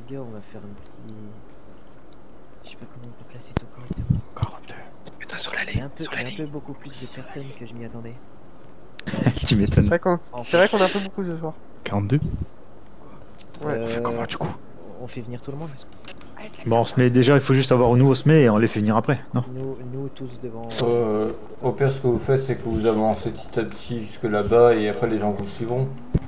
gars, on va faire un petit... Je sais pas comment on peut placer tout correctement. 42. Mets-toi sur la ligne. Un peu beaucoup plus de personnes que je m'y attendais. Tu m'étonnes. C'est vrai qu'on a un peu beaucoup ce soir. 42. Ouais. On fait comment du coup? On fait venir tout le monde. Bon, on se met déjà, il faut juste savoir où nous on se met et on les fait venir après, non? Nous tous devant... Au pire, ce que vous faites, c'est que vous avancez petit à petit jusque là-bas et après les gens vous suivront.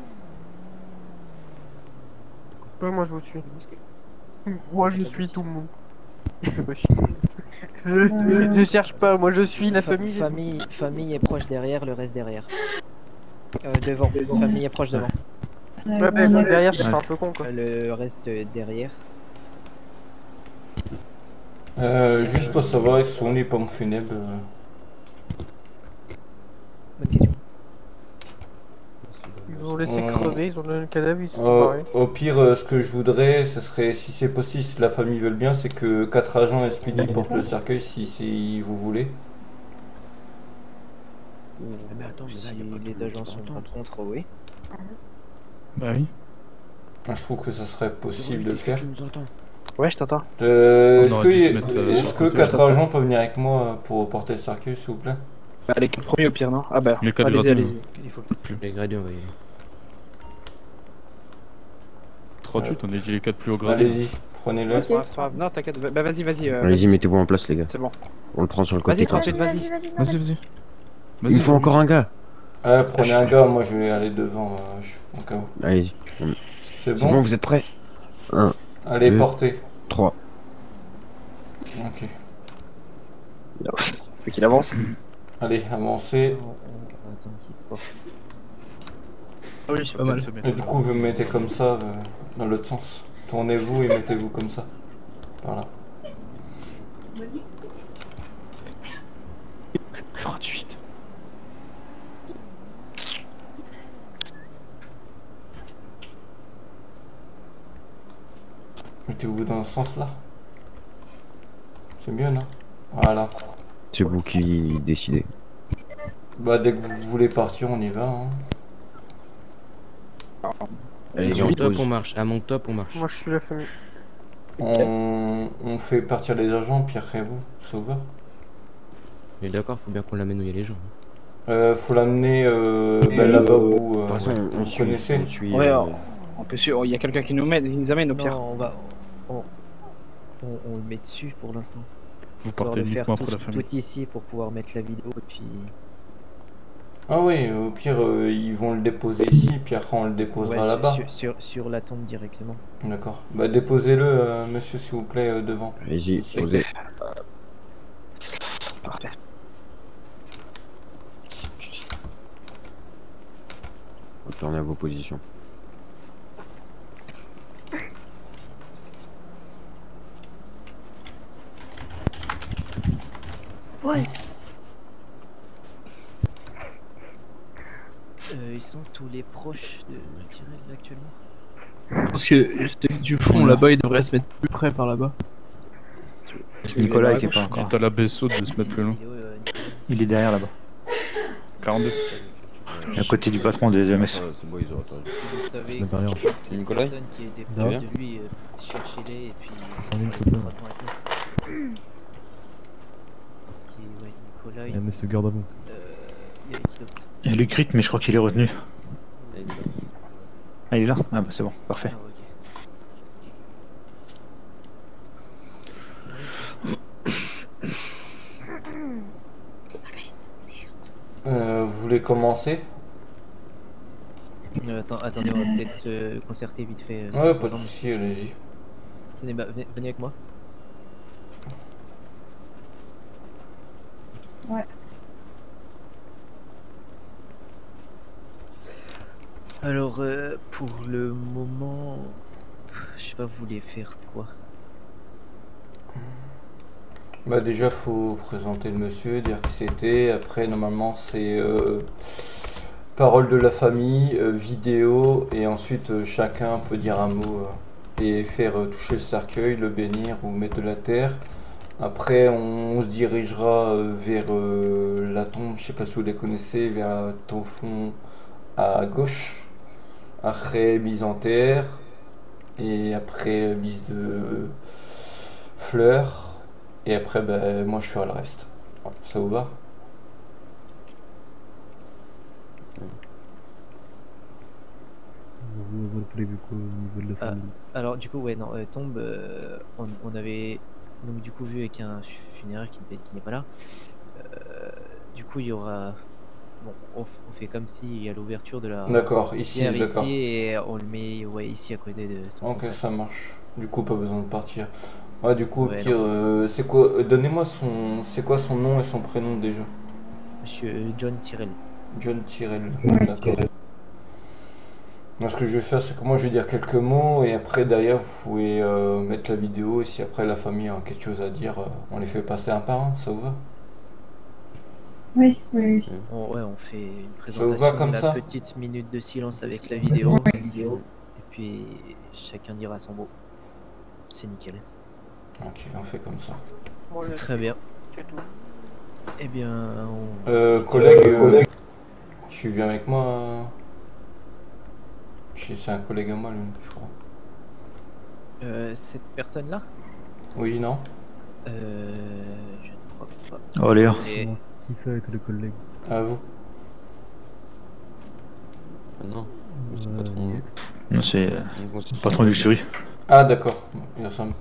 Ouais, moi je vous suis. Moi je suis tout le monde. je cherche pas, moi je suis la famille. Famille est proche derrière, le reste derrière. Devant. Famille est proche devant. Ouais, mais derrière c'est un peu con quoi. Le reste derrière. Juste pour savoir, ils sont les pompes funèbres. Bonne question. Ils ont laissé crever, ils ont donné le cadavre, ils se sont barrés. Au pire, ce que je voudrais, ce serait, si c'est possible, si la famille veut le bien, c'est que 4 agents SPD portent le cercueil si vous voulez. Mais attends, si les agents sont pas contre, oui. Bah oui. Je trouve que ce serait possible de le faire. Ouais, je t'entends. Est-ce que 4 agents peuvent venir avec moi pour porter le cercueil, s'il vous plaît? Bah, les 4 premiers au pire, non? Ah bah, Les 4 allez-y, allez-y. Il faut peut-être plus. Les gradients, oui. 38, on est dit les 4 plus hauts gradés. Allez-y, prenez-le. C'est pas grave. Non, t'inquiète, bah vas-y, vas-y. Allez-y, mettez-vous en place, les gars. C'est bon. On le prend sur le côté. Vas-y, 38, vas-y. Vas-y. Il me faut encore un gars. Prenez un gars, moi je vais aller devant, au cas où. Allez-y. C'est bon, vous êtes prêts? 1. Allez, 2, portez. 3. Ok. Faut qu'il avance. Allez, avancez. On attend qu'il porte. Ah oui, c'est pas mal. Et du coup, vous me mettez comme ça, dans l'autre sens. Tournez-vous et mettez-vous comme ça. Par là. 38. Mettez-vous dans ce sens-là. C'est mieux, non? Voilà. C'est vous qui décidez. Bah, dès que vous voulez partir, on y va. Hein. Allez, on on pose. on marche. À mon top, on marche. Moi je suis la famille. On fait partir les agents, puis après vous, sauveur. Mais d'accord, faut bien qu'on l'amène où il y a les gens. Faut l'amener là-bas où De toute façon, on suit. connaissez. On suit, Ouais, on peut suivre. Il y a quelqu'un qui nous amène au pire. Non, on le met dessus pour l'instant. Vous Histoire partez de faire uniquement pour la famille. tout ici pour pouvoir mettre la vidéo et puis... Ah oui, au pire, ils vont le déposer ici, puis après on le déposera Ouais, là-bas. sur la tombe directement. D'accord. Bah déposez-le, monsieur, s'il vous plaît, devant. Allez-y, posez. Parfait. Retournez à vos positions. Ouais. Ils sont tous les proches de Tyrell actuellement. Parce que c'est du fond là-bas, il devrait se mettre plus près par là-bas. Nicolas qui est pas encore. T'as la BSO de se mettre plus loin. Il est derrière là-bas. 42. À côté du patron des EMS. Si vous savez C'est derrière. c'est Nicolas personne qui était proche de lui, cherchez-les et puis... Parce qu'il, ouais, Nicolas... Il y monsieur garde à vous. y avait qui d'autre? Il y a Lucrit, mais je crois qu'il est retenu. Ah, il est là? Ah bah c'est bon, parfait. Ah, ok. Vous voulez commencer? Attendez, on va peut-être se concerter vite fait. Ouais, tous pas de ensemble. soucis, allez-y. Venez, venez avec moi. Ouais. Alors, pour le moment, je sais pas, vous voulez faire quoi? Bah déjà, faut présenter le monsieur, dire qui c'était. Après, normalement, c'est parole de la famille, vidéo, et ensuite chacun peut dire un mot et faire toucher le cercueil, le bénir ou mettre de la terre. Après, on se dirigera vers la tombe, je sais pas si vous les connaissez, vers au fond à gauche. Après, mise en terre. Et après, bise de fleurs. Et après, bah, moi je ferai le reste. Ça vous va? Vous avez prévu quoi au niveau de la famille? Alors du coup ouais non tombe on avait donc du coup vu avec un funéraire qui n'est pas là. Du coup il y aura bon on fait comme si à l'ouverture de la D'accord, ici, pierre d'accord. ici et on le met ouais ici à côté de son Ok, compagnon. ça marche. Du coup, pas besoin de partir. Ouais, du coup, au Ouais, pire, c'est quoi? Donnez-moi son. C'est quoi son nom et son prénom déjà? Monsieur John Tyrell. John Tyrell. D'accord. Moi, ce que je vais faire, c'est que moi, je vais dire quelques mots et après, derrière, vous pouvez mettre la vidéo et si après la famille a quelque chose à dire, on les fait passer un par un. Ça vous va? Oui, oui, oui. On fait une Ça vous va présentation, comme la ça? petite minute de silence avec la vidéo. Et puis chacun dira son mot. C'est nickel. Ok, on fait comme ça. Bon, là, Très bien. c'est tout. Eh bien, Collègue, tu viens avec moi? C'est un collègue à moi, lui, je crois. cette personne-là, Oui, non? je ne crois pas. Oh Léa. Et- Qui ça être le collègue? À vous. Ah non, c'est le patron. Non, c'est Ils vont se- le patron du jury. Ah, d'accord. Il ressemble.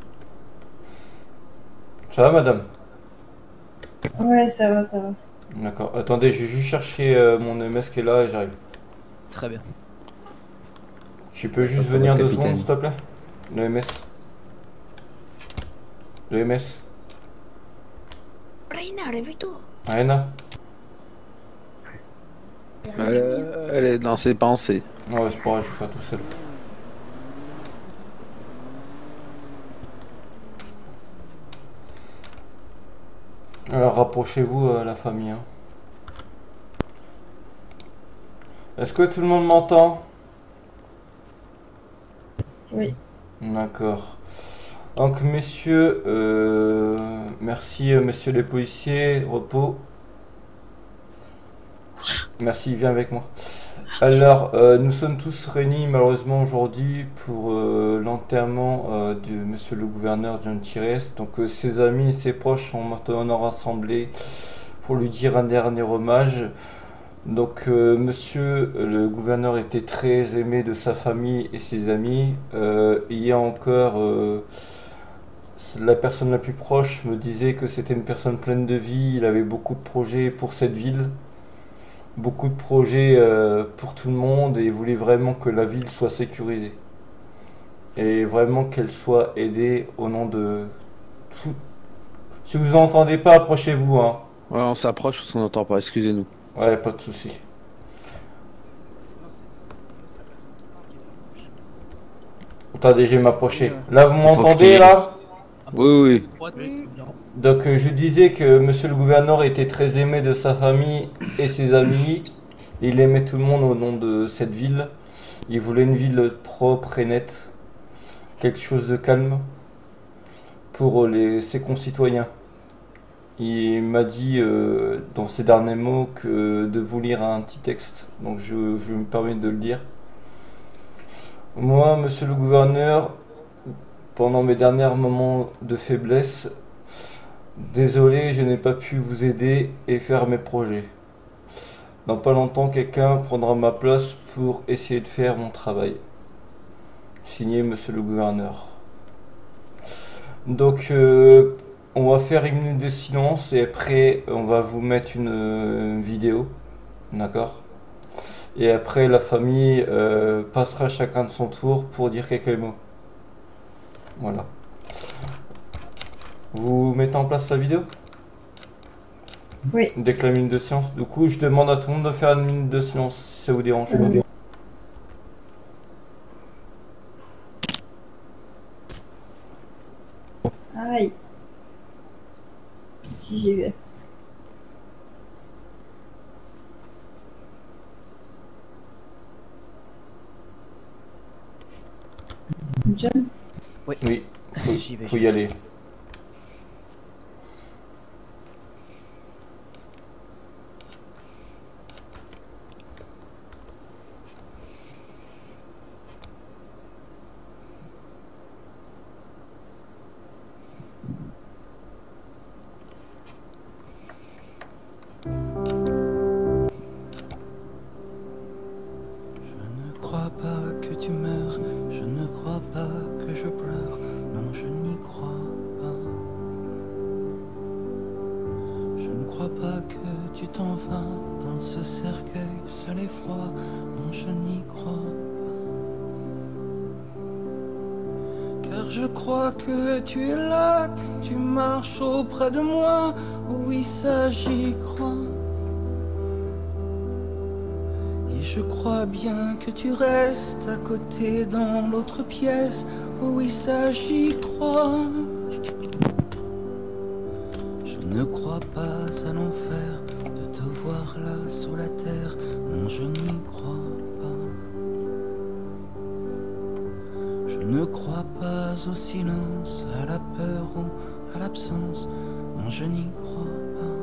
Ça va, madame? Ouais, ça va, ça va. D'accord. Attendez, je vais juste chercher mon MS qui est là et j'arrive. Très bien. Tu peux juste Ça va, venir 2 capitaine. secondes, s'il te plaît? Le MS. Le MS. Reina, réveille-toi. Arena. Elle est dans ses pensées. Ouais, c'est pas grave, je vais faire tout seul. Alors, rapprochez-vous, la famille. Hein. Est-ce que tout le monde m'entend? Oui. D'accord. Donc, messieurs, merci, messieurs les policiers, repos. Merci, viens avec moi. Alors, nous sommes tous réunis malheureusement aujourd'hui pour l'enterrement de monsieur le gouverneur John Tyrell. Donc, ses amis et ses proches sont maintenant rassemblés pour lui dire un dernier hommage. Donc, monsieur le gouverneur était très aimé de sa famille et ses amis. Il y a encore la personne la plus proche me disait que c'était une personne pleine de vie. Il avait beaucoup de projets pour cette ville, beaucoup de projets pour tout le monde et il voulait vraiment que la ville soit sécurisée et vraiment qu'elle soit aidée au nom de tout. Si vous entendez pas, approchez-vous, hein. Ouais, on s'approche parce qu'on n'entend pas, excusez-nous. Ouais, pas de souci. Attendez, je vais m'approcher. Là, vous m'entendez, crier. là? Oui, oui. Donc, je disais que monsieur le gouverneur était très aimé de sa famille et ses amis. Il aimait tout le monde au nom de cette ville. Il voulait une ville propre et nette. Quelque chose de calme pour ses concitoyens. Il m'a dit dans ses derniers mots que de vous lire un petit texte. Donc, je me permets de le lire. Moi, monsieur le gouverneur, pendant mes derniers moments de faiblesse, désolé, je n'ai pas pu vous aider et faire mes projets. Dans pas longtemps, quelqu'un prendra ma place pour essayer de faire mon travail. Signé, monsieur le gouverneur. Donc, on va faire une minute de silence et après, on va vous mettre une vidéo. D'accord? Et après, la famille passera chacun de son tour pour dire quelques mots. Voilà. Vous mettez en place la vidéo? Oui. Dès que la minute de silence. Du coup, je demande à tout le monde de faire une minute de silence si ça vous dérange pas. Aïe. J'y vais. John? Oui. Oui, J'y vais. faut y aller. crois pas que tu meurs, je ne crois pas que je pleure, non je n'y crois pas. Je ne crois pas que tu t'en vas dans ce cercueil seul et froid, non je n'y crois pas. Car je crois que tu es là, que tu marches auprès de moi, oui ça j'y crois. Et je crois bien que tu restes à côté dans l'autre pièce, oui ça j'y crois. Je ne crois pas à l'enfer de te voir là sous la terre, non je n'y crois pas. Je ne crois pas au silence, à la peur ou à l'absence, non je n'y crois pas.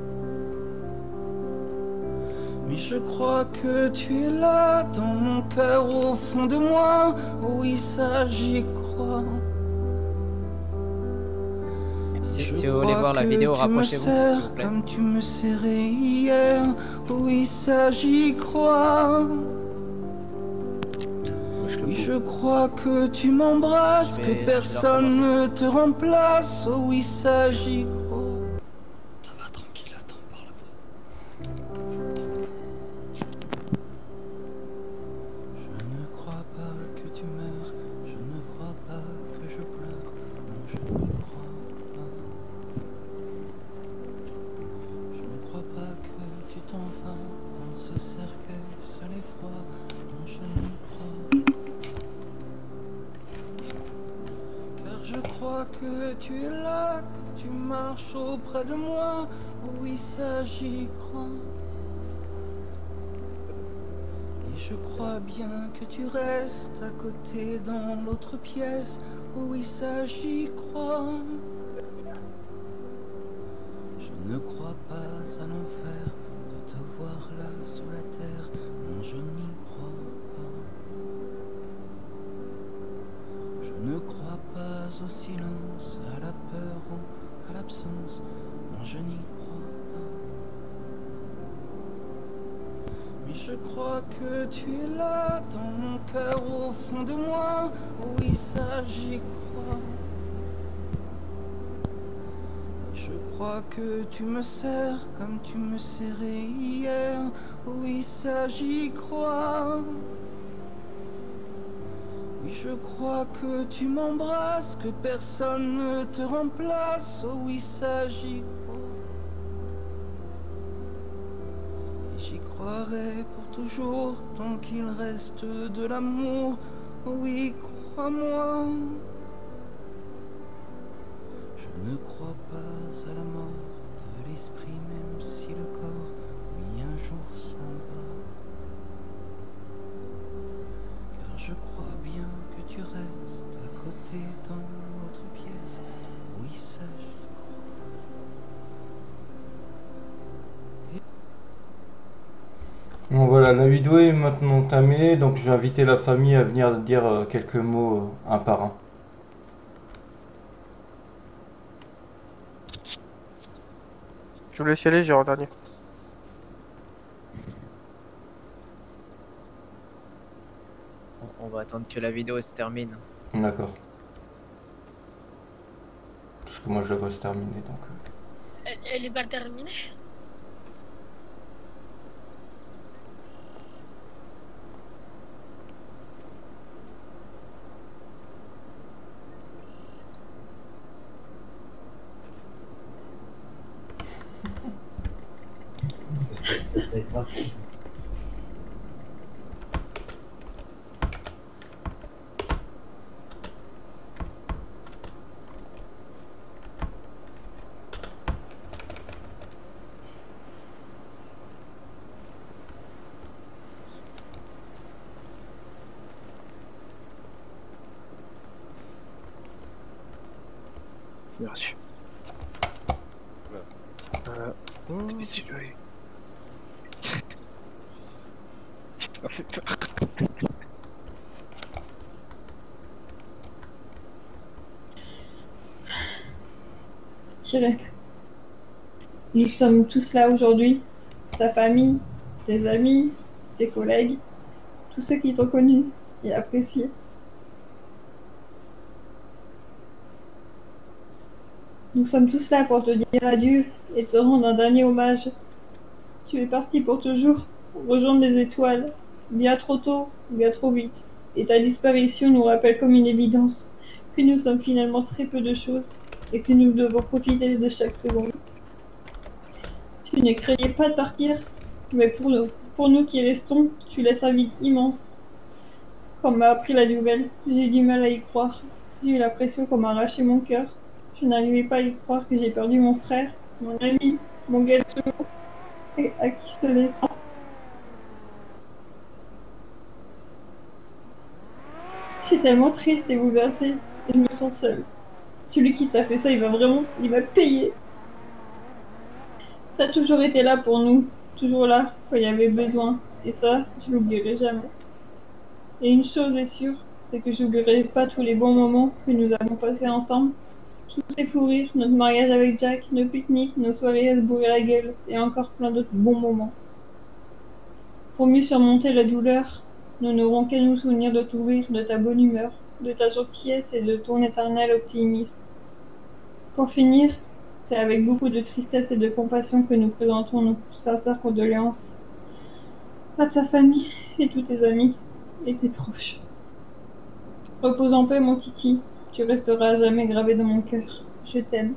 Mais je crois que tu es là dans mon cœur au fond de moi, oui ça j'y crois. Si vous voulez voir la vidéo, rapprochez-vous s'il vous plaît. Comme tu me serrais hier, oui ça j'y crois. Oui je crois que tu m'embrasses, que personne ne te remplace, oh oui ça j'y crois. Ça va tranquille, attends, parle pas. Je ne crois pas que tu meurs, je ne crois pas que je pleure, non je n'y crois pas. Je ne crois pas que tu t'en vas dans ce cercueil seul et froid, non je n'y crois pas. Car je crois que tu es là, que tu marches auprès de moi, oui ça j'y crois. Et je crois bien que tu restes à côté dans l'autre pièce, oui ça j'y crois. Je ne crois pas à l'enfer de te voir là sous la terre, non je n'y crois pas. Je ne crois pas au silence, à la peur ou à l'absence, non je n'y crois pas. Mais je crois que tu es là dans mon cœur au fond de moi, oui ça j'y crois. Je crois que tu me serres comme tu me serrais hier, oui ça j'y crois. Oui je crois que tu m'embrasses, que personne ne te remplace, oh oui ça j'y crois. Et j'y croirai pour toujours tant qu'il reste de l'amour, oh oui crois-moi. Je ne crois pas à la mort de l'esprit même si le corps, oui un jour s'en va. Car je crois bien que tu restes à côté dans l'autre pièce, oui ça j'y Bon voilà, la vidéo est maintenant terminée, donc je vais inviter la famille à venir dire quelques mots un par un. Je vous laisse y aller, j'irai en dernier. On va attendre que la vidéo se termine. D'accord. Parce que moi je la vois se terminer donc. Elle est pas terminée. Ça serait parfait. Bien reçu. Tu m'as fait peur. Tirek, nous sommes tous là aujourd'hui. Ta famille, tes amis, tes collègues, tous ceux qui t'ont connu et apprécié. Nous sommes tous là pour te dire adieu et te rendre un dernier hommage. Tu es parti pour toujours, rejoindre les étoiles, bien trop tôt, bien trop vite. Et ta disparition nous rappelle comme une évidence que nous sommes finalement très peu de choses et que nous devons profiter de chaque seconde. Tu ne craignais pas de partir, mais pour nous qui restons, tu laisses un vide immense. Quand on m'a appris la nouvelle, j'ai eu du mal à y croire. J'ai eu l'impression qu'on m'a arraché mon cœur. Je n'arrivais pas à y croire que j'ai perdu mon frère, mon ami, mon gâteau, et à qui je tenais tant. Je suis tellement triste et bouleversée, et je me sens seule. Celui qui t'a fait ça, il va payer. T'as toujours été là pour nous, toujours là quand il y avait besoin, et ça, je l'oublierai jamais. Et une chose est sûre, c'est que j'oublierai pas tous les bons moments que nous avons passés ensemble. Tous ces fous rires, notre mariage avec Jack, nos pique-niques, nos soirées à se bourrer la gueule, et encore plein d'autres bons moments. Pour mieux surmonter la douleur, nous n'aurons qu'à nous souvenir de ton rire, de ta bonne humeur, de ta gentillesse et de ton éternel optimisme. Pour finir, c'est avec beaucoup de tristesse et de compassion que nous présentons nos sincères condoléances à ta famille et tous tes amis et tes proches. Repose en paix, mon Titi. Tu resteras à jamais gravé dans mon cœur. Je t'aime.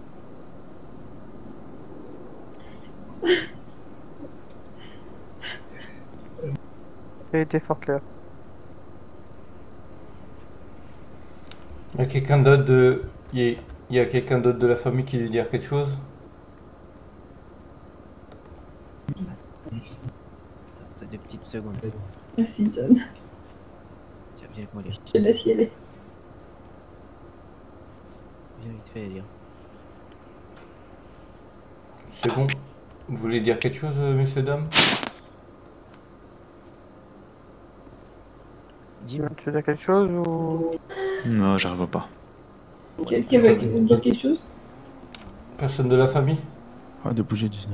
J'ai été fort clair. Il y a quelqu'un d'autre de... Il y a quelqu'un d'autre de la famille qui veut dire quelque chose? T'as 2 petites secondes. Merci, John. Tiens, viens avec moi, Léa. Je te laisse y aller. Viens vite fait, Léa. C'est bon? Vous voulez dire quelque chose, messieurs, dames? Dis-moi. Tu veux dire quelque chose ou... Non, j'arrive pas. Quelqu'un veut dire quelque chose? Personne de la famille? Ah, de bouger 19.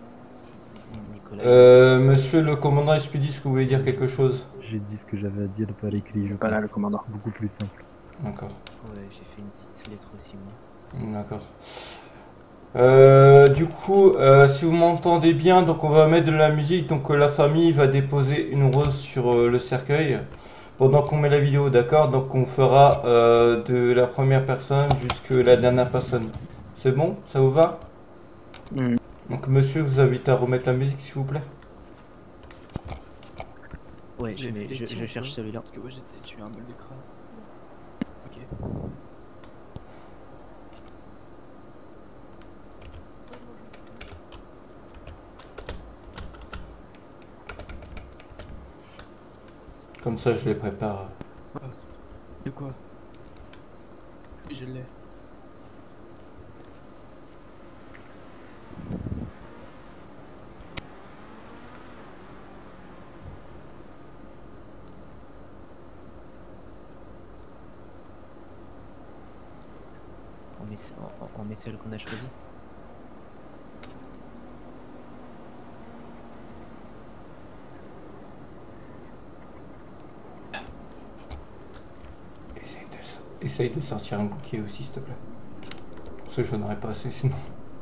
Monsieur le commandant Expédie, est-ce que vous voulez dire quelque chose? J'ai dit ce que j'avais à dire par écrit, je Pas là, pense. le commandant. Beaucoup plus simple. D'accord. Ouais, j'ai fait une petite lettre aussi, moi. D'accord. Du coup, si vous m'entendez bien, donc on va mettre de la musique. Donc la famille va déposer une rose sur le cercueil pendant qu'on met la vidéo, d'accord? Donc on fera de la première personne jusqu'à la dernière personne. C'est bon? Ça vous va? Donc monsieur, je vous invite à remettre la musique s'il vous plaît. Ouais, je cherche celui-là. Parce que moi j'ai eu un bol de crâne. Ok. Comme ça je les prépare. Quoi? De quoi? Je l'ai. On met celle qu'on a choisie. Essaye de sortir un bouquet aussi s'il te plaît. Parce que je n'aurais pas assez sinon.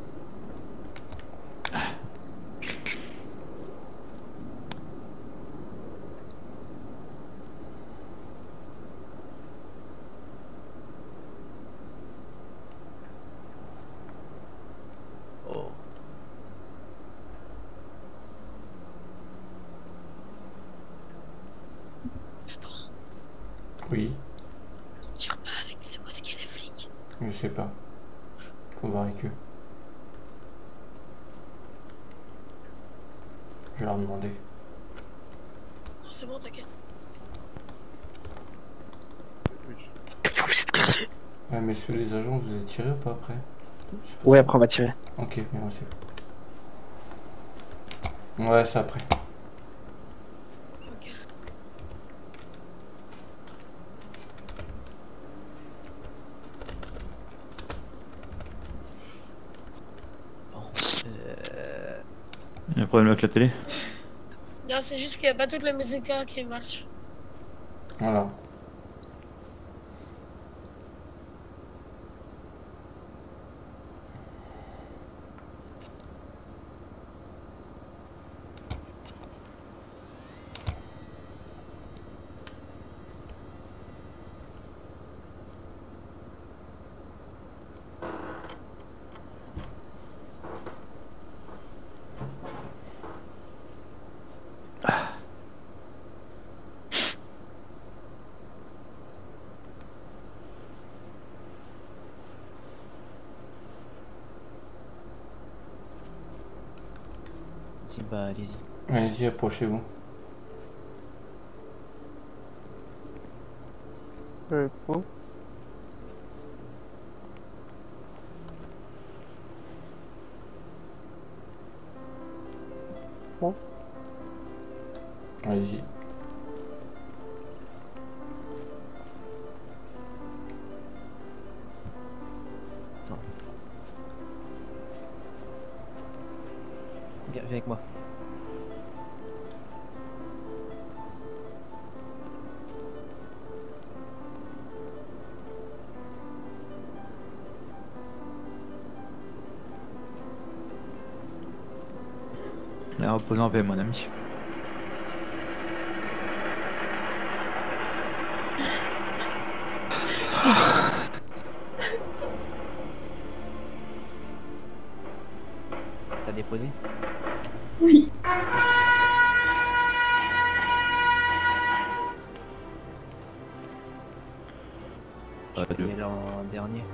Oh. Oui. Ils tirent pas avec les mosquées les flics. Je sais pas. Faut voir avec eux. Je vais leur demander. Non, c'est bon, t'inquiète. Ouais, messieurs les agents, vous avez tiré ou pas après? Ouais, après on va tirer. Ok, bien reçu. Ouais, c'est après. Ok. Il y a un problème avec la télé? Non, c'est juste qu'il n'y a pas toute la musique qui marche. Voilà. Si, bah allez-y. Allez-y, approchez-vous. Bon. Bon. Allez-y. Attends. Viens avec moi. Allez, reposez en paix, mon ami. T'as déposé? Oui. Je peux y aller en dernier.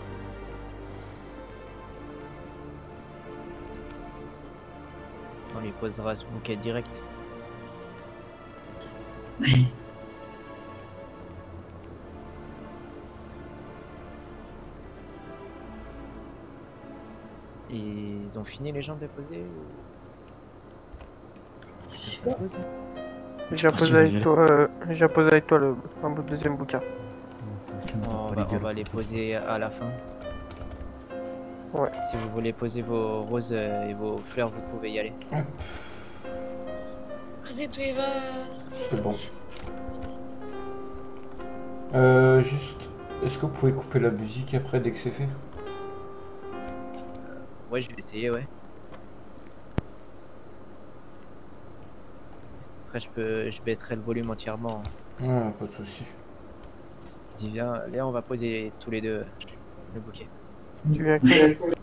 On lui posera ce bouquet direct. Oui. Ils ont fini les gens de déposer ou... J'ai posé avec toi, un deuxième bouquin. On va les poser à la fin. Ouais. Si vous voulez poser vos roses et vos fleurs, vous pouvez y aller. Vas-y, tu y vas. C'est bon. Juste, est-ce que vous pouvez couper la musique après dès que c'est fait? Ouais, je vais essayer, ouais. Après, je baisserai le volume entièrement. Ouais, pas de soucis. Vas-y, viens. Là, on va poser tous les deux le bouquet. Tu viens avec moi?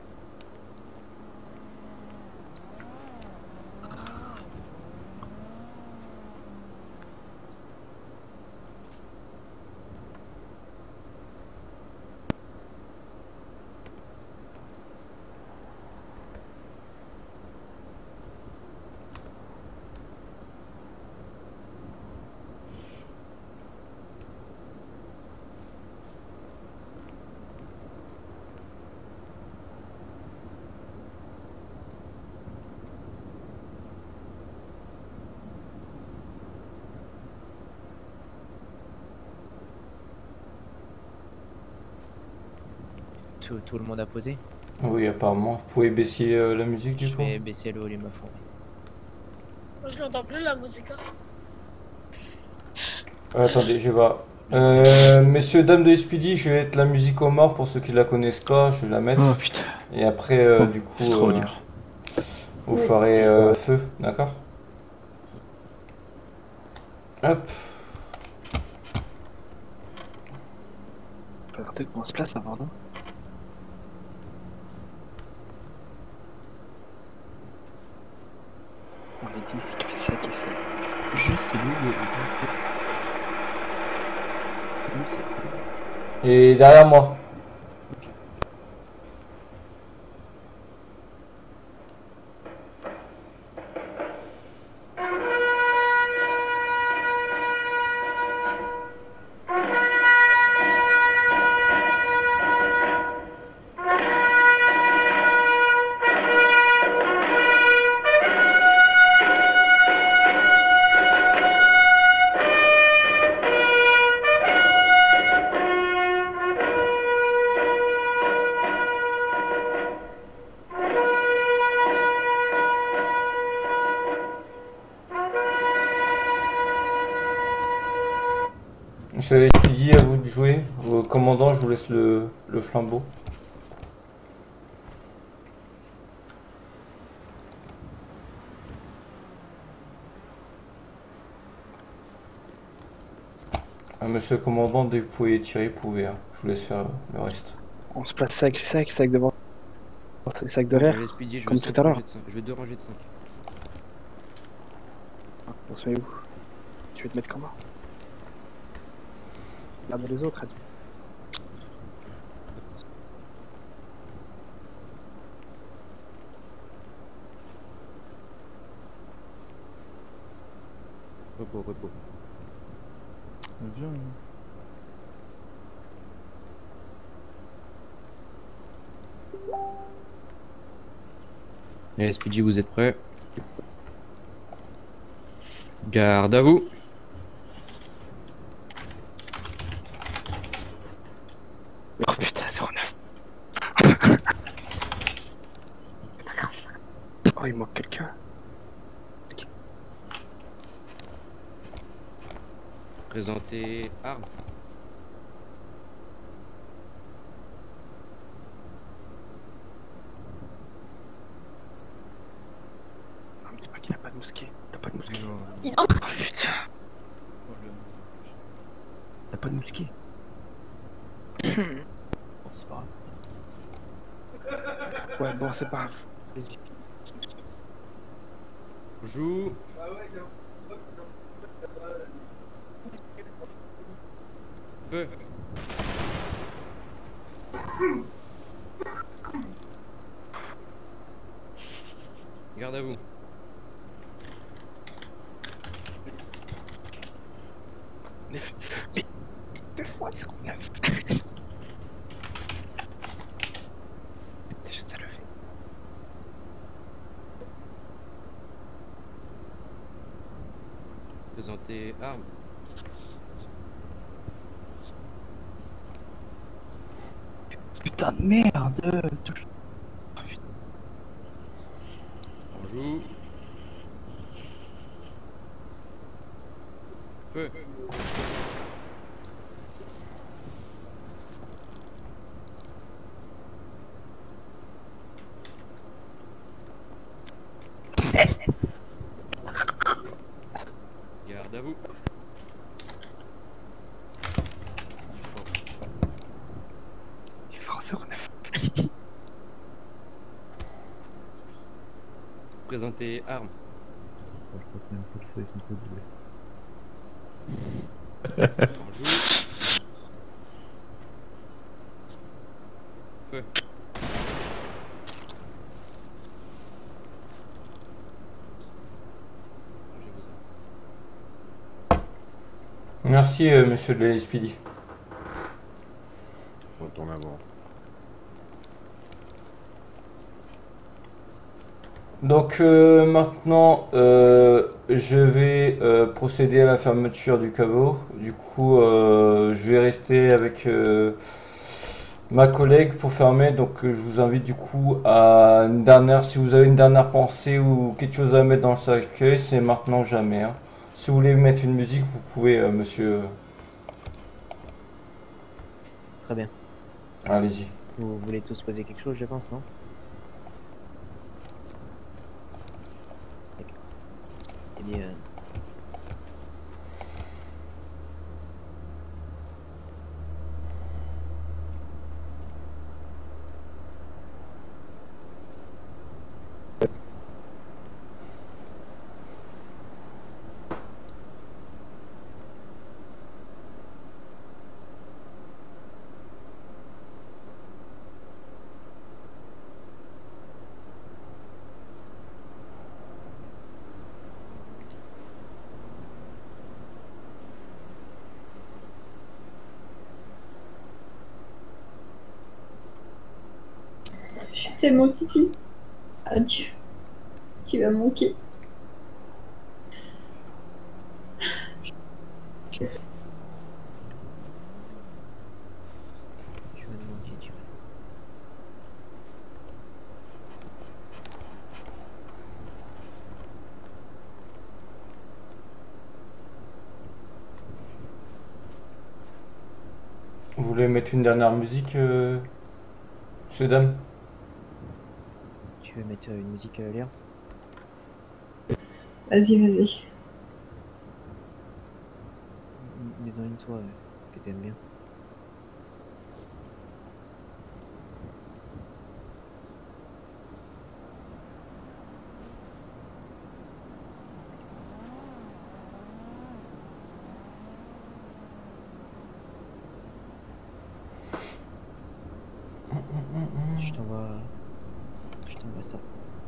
Tout le monde a posé? Oui, apparemment. Vous pouvez baisser la musique du coup? Je vais baisser le volume à fond. Moi, je l'entends plus, la musique. Attendez, je vais voir. Messieurs, dames de SPD, je vais mettre la musique aux morts pour ceux qui la connaissent pas, je vais la mettre. Oh putain. Et après, du coup, trop dur. vous ferez feu, d'accord? Hop. Peut-être qu'on se place avant, non? On est 10 qui fait ça, qui c'est. Juste, c'est lui le truc. Nous, c'est. Et derrière moi. Monsieur Expédié, à vous de jouer. Au commandant, je vous laisse le flambeau. Monsieur le commandant, dès que vous pouvez tirer, vous pouvez. Hein. Je vous laisse faire le reste. On se place sac devant. Sac de l'air. Comme tout à l'heure. Je veux 2 rangées de 5. On se met où? Tu veux te mettre comment? Regarde les autres, adieu. Repos. Viens. Allez, Speedy, vous êtes prêts? Garde à vous. Oh putain, 09. Oh, il manque quelqu'un. Présentez arme. Non, me dis pas qu'il a pas de mousquet. T'as pas de mousquet. Oh, putain. T'as pas de mousquet. Bon, c'est pas grave. Ouais, bon, c'est pas grave. Vas-y. On joue. Feu. Garde à vous. Mais 2 fois 09. T'as juste à lever. Présentez arme. Putain de merde. On joue. Feu. Garde à vous. Il force 09. Présentez arme. Je crois que même pour ça, ils sont pas doués. On joue. Feu. Merci, monsieur de la SPD. Retourne avant. Donc maintenant, je vais procéder à la fermeture du caveau. Du coup, je vais rester avec ma collègue pour fermer. Donc je vous invite du coup à une dernière, si vous avez une dernière pensée ou quelque chose à mettre dans le cercueil, c'est maintenant ou jamais. Hein. Si vous voulez mettre une musique, vous pouvez, monsieur. Très bien. Allez-y. Vous voulez tous poser quelque chose, je pense, non? D'accord. Eh bien... Je suis tellement titi. Adieu. Tu vas manquer. voulez mettre une dernière musique, monsieur, dame? Tu veux mettre une musique à l'air? Vas-y, vas-y. Mets-en une toi que t'aimes bien. Je t'envoie ça.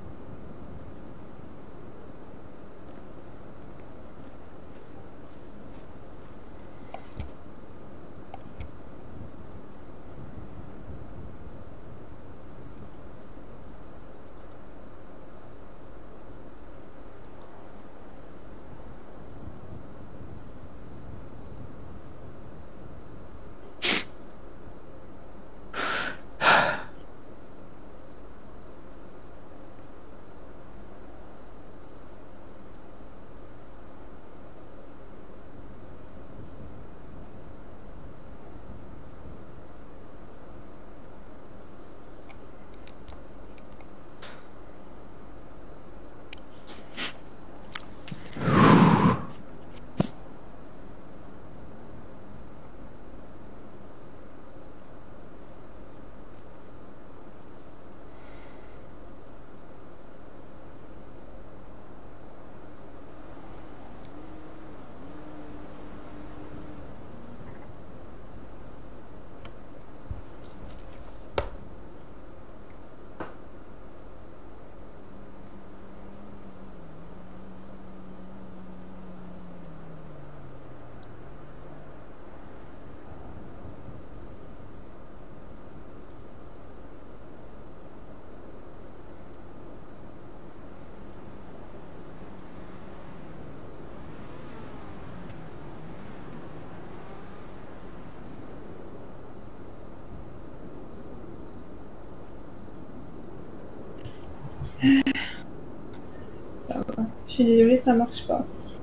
Ça va. Je suis désolée, ça marche pas.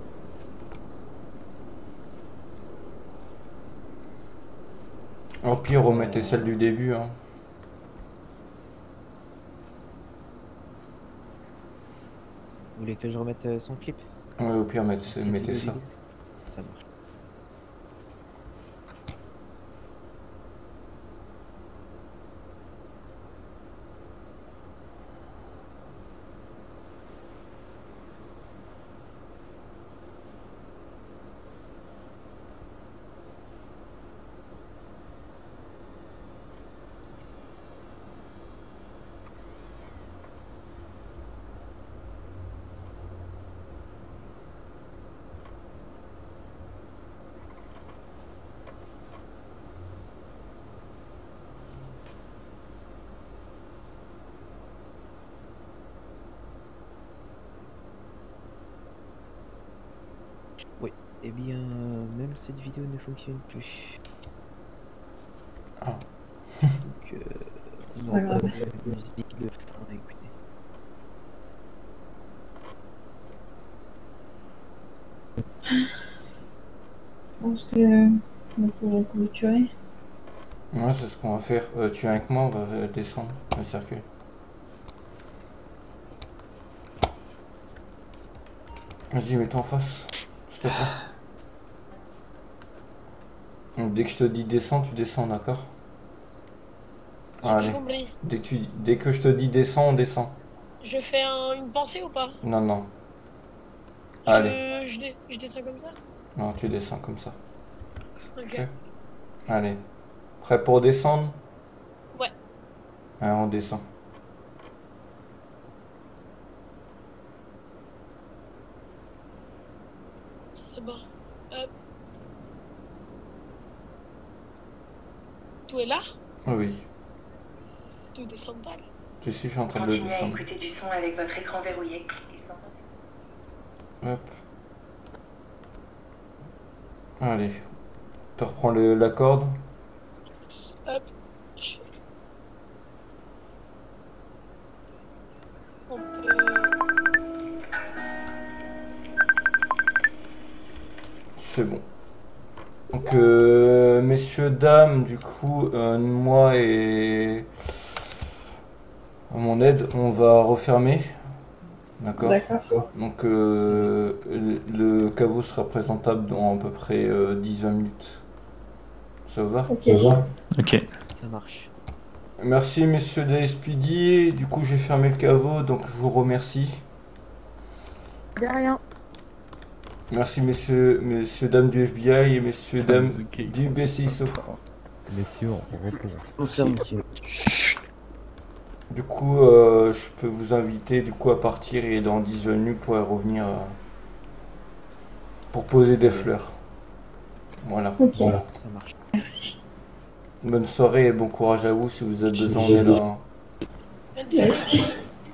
Au pire, remettez celle du début. Hein. Vous voulez que je remette son clip? Ouais, au pire, mettez ça. Ça marche. Oui, et bien même cette vidéo ne fonctionne plus. Ah. Donc on pas aura grave. la musique de fin à écouter. Je pense que on pourrait clôturer. Ouais, c'est ce qu'on va faire. Tu viens avec moi, on va descendre le circuit. Vas-y, mets-toi en face, s'il te plaît. Donc, dès que je te dis descends, tu descends, d'accord? Allez. Compris. Dès que je te dis descends, on descend. Je fais une pensée ou pas? Non, non. Allez. Je descends comme ça? Non, tu descends comme ça. Ok. Allez. Prêt pour descendre? Ouais. Allez, on descend. C'est bon. Hop. Tout est là? Oui. Tout descend pas là. Tu sais, je suis en train de le Continuez à descendre. écouter du son avec votre écran verrouillé. Hop. Allez. Tu reprends la corde. Hop. On peut... C'est bon. Donc, messieurs, dames, du coup, moi et mon aide, on va refermer. D'accord. D'accord. Donc, le caveau sera présentable dans à peu près 10-20 minutes. Ça va? Ok. Ok. Ça marche. Merci, messieurs de la SPD. Du coup, j'ai fermé le caveau, donc je vous remercie. De rien. Merci, messieurs, dames du FBI et messieurs, dames du BCISO. Messieurs, on replonge. Du coup, je peux vous inviter du coup à partir et dans 10 minutes pour revenir pour poser des fleurs. Voilà. Ok. Voilà. Ça marche. Merci. Bonne soirée et bon courage à vous si vous avez besoin, on est là. Merci.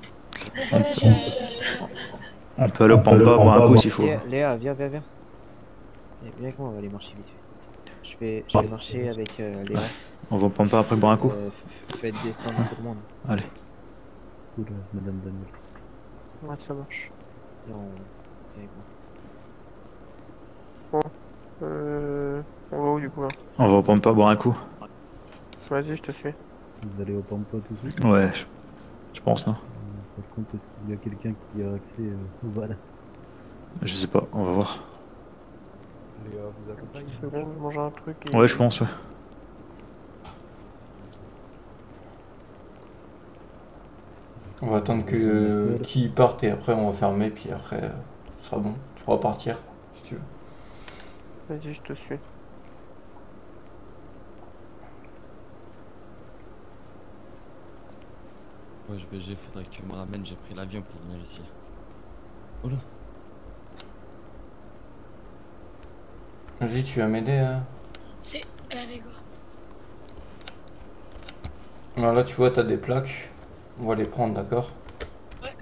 On peut aller au Pampa boire un coup s'il faut. Léa, viens. Viens avec moi, on va aller marcher vite fait. Je vais marcher avec Léa. On va au Pampa après boire un coup. Faites descendre tout le monde. Allez. Cool, Madame Daniels. Ouais, ça marche. Et avec moi. Bon, on va où du coup là? On va au Pampa boire un coup. Vas-y, je te suis. Vous allez au Pampa tout de suite? Ouais, je pense, non? Par contre, est-ce qu'il y a quelqu'un qui a accès au bal? Je sais pas, on va voir. Léa vous accompagne? Je vais manger un truc et... Ouais, je pense, ouais. On va attendre que qui parte et après on va fermer puis après ce sera bon. Tu pourras partir si tu veux. Vas-y, je te suis. Ouais, BG, faudrait que tu me ramènes, j'ai pris l'avion pour venir ici. Oh là. Vas-y, tu vas m'aider hein. Si, allez go. Alors là tu vois t'as des plaques. On va les prendre, d'accord? Ouais.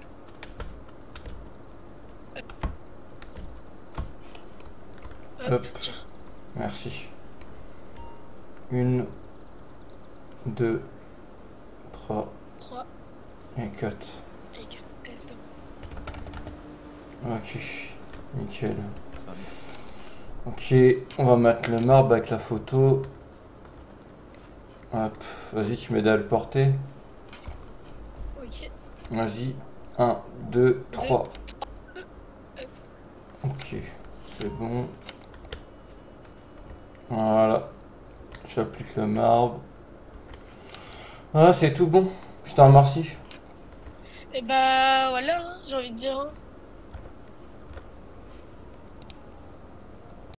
Hop. Merci. 1, 2, 3 et 4. Et 4, c'est bon. Ok, nickel. Ok, on va mettre le marbre avec la photo. Hop, vas-y, tu m'aides à le porter. Ok. Vas-y, 1, 2, 3. Ok, c'est bon. Voilà. J'applique le marbre. Ah, c'est tout bon. Je te remercie. Et bah voilà, hein, j'ai envie de dire. Hein.